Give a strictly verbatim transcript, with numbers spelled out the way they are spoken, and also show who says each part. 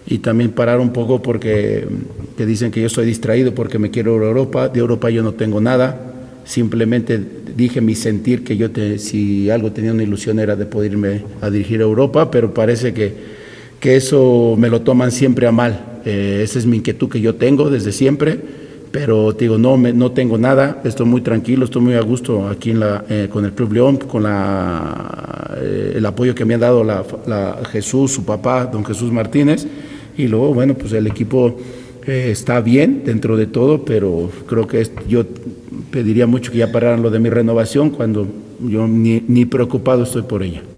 Speaker 1: y también parar un poco porque que dicen que yo estoy distraído porque me quiero ir a Europa. De Europa yo no tengo nada, simplemente dije mi sentir que yo te, si algo tenía una ilusión era de poder irme a dirigir a Europa, pero parece que, que eso me lo toman siempre a mal. Eh, esa es mi inquietud que yo tengo desde siempre, pero te digo, no, me, no tengo nada, estoy muy tranquilo, estoy muy a gusto aquí en la, eh, con el Club León, con la, eh, el apoyo que me ha dado la, la Jesús, su papá, don Jesús Martínez, y luego, bueno, pues el equipo eh, está bien dentro de todo, pero creo que es, yo pediría mucho que ya pararan lo de mi renovación cuando yo ni, ni preocupado estoy por ella.